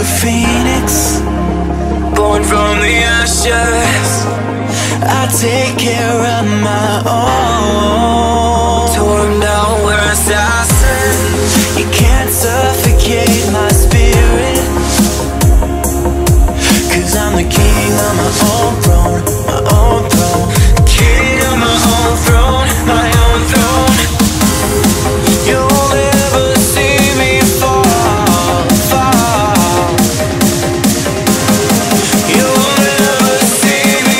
a phoenix, born from the ashes. I take care of my own. Torn down, we're assassins. You can't suffocate my spirit, 'cause I'm the king of my own throne, my own throne. King of my own throne, my own throne. You'll never see me fall, fall. You'll never see me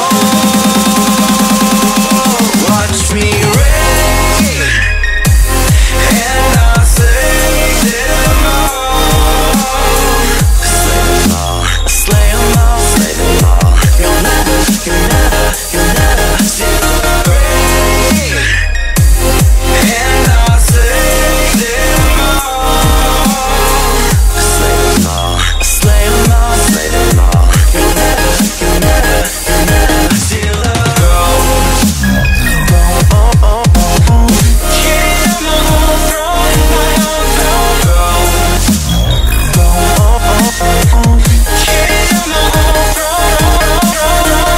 fall. Watch me reign, and I'll slay them all. Slay them all, slay them all, slay them all. You'll never see me reign, and I'll slay them all. Slay them all, slay them all, slay them all. You'll never see the throne. King of my own throne, my own throne. King of my own throne.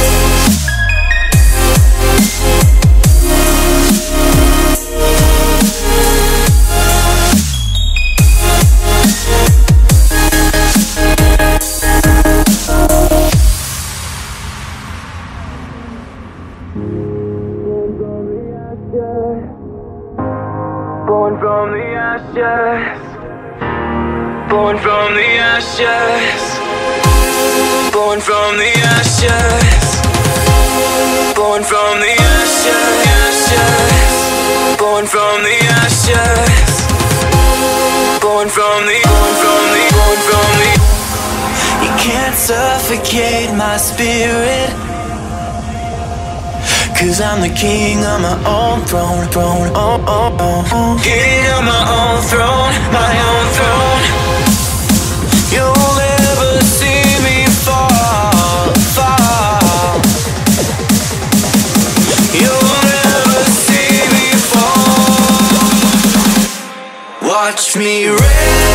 Born from the ashes, born from the ashes, born from the ashes, born from the ashes, born from the ashes, born from the. You can't suffocate my spirit, 'cause I'm the king of my own throne, throne, oh, oh, oh. King of my own throne, my own throne. You'll never see me fall, fall. You'll never see me fall. Watch me reign.